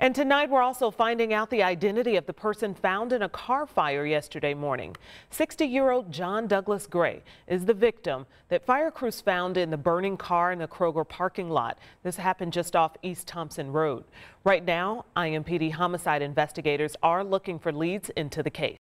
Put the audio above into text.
And tonight we're also finding out the identity of the person found in a car fire yesterday morning. 60-year-old John Douglas Gray is the victim that fire crews found in the burning car in the Kroger parking lot. This happened just off East Thompson Road. Right now, IMPD homicide investigators are looking for leads into the case.